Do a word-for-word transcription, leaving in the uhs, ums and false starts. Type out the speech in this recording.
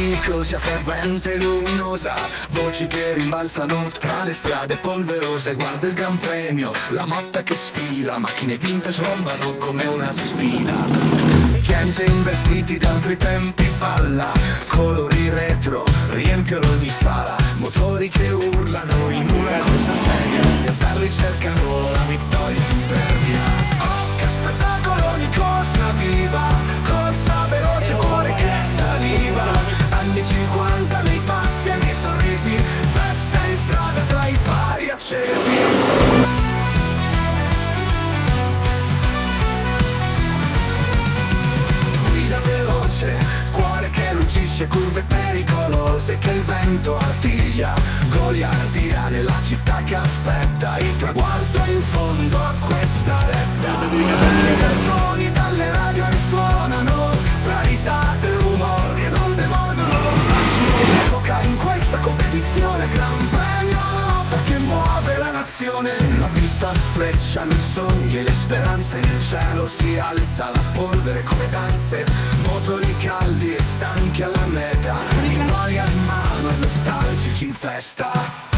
sia fervente e luminosa, voci che rimbalzano tra le strade polverose. Guarda il gran premio, la motta che sfila, macchine vintage rombano come una sfida. Gente in vestiti d'altri tempi balla, colori retro riempiono ogni sala, motori che urlano in una corsa seria, gli avverri cercano la vittoria impervia. Oh, che spettacolo, ogni corsa viva, corsa veloce, cuore che saliva. Anni cinquanta nei passi e nei sorrisi, festa in strada tra i fari accesi. Guida veloce, cuore che ruggisce, curve pericolose che il vento artiglia. Goliardia nella città che aspetta il traguardo in fondo a questa retta. Vecchie canzoni dalle radio risuonano, tra risate e rumor che non demordono. L'epoca in questa competizione, gran premio perché muove la nazione. Sulla pista sfrecciano i sogni e le speranze, nel cielo si alza la polvere come danze. Motori caldi e stanchi alla meta, vittoria in mano e nostalgici in festa.